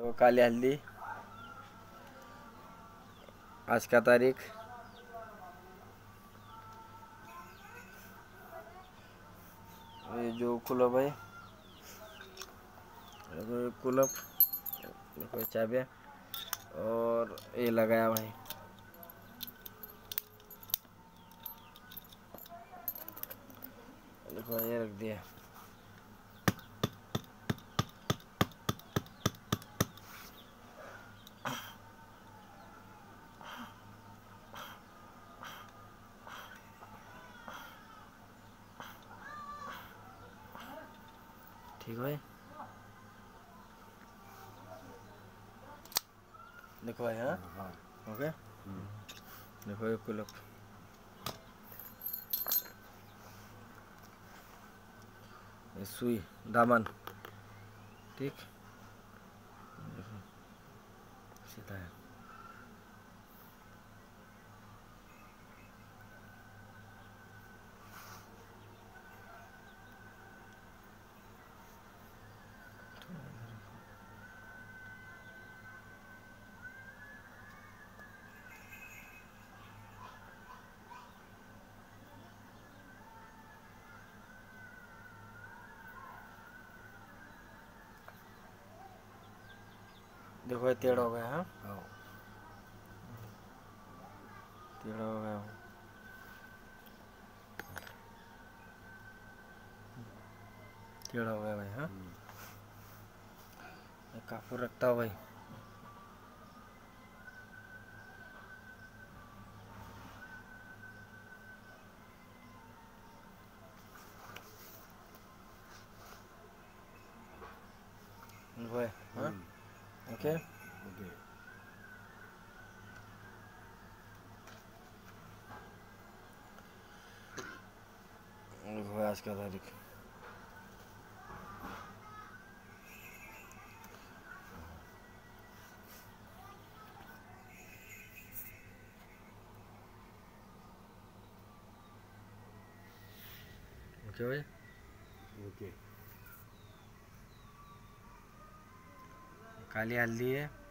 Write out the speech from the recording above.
वो काली हल्दी, आज का तारीख, ये जो कुलप है, कुलप, देखो चाबियाँ, और ये लगाया भाई, देखो ये रख दिया। ठीक है, देखो भाई। हाँ, ओके, देखो ये कुलप, ये सुई, दामन, ठीक, देखो सीधा है। देखो ये टेढ़ा हो गया। हाँ, टेढ़ा हो गया, टेढ़ा हो गया भाई। हाँ, काफूर रखता हूँ भाई। वो है। हाँ, ओके, वो आज का तारीख, ओके भाई, ओके। काली हल्दी है,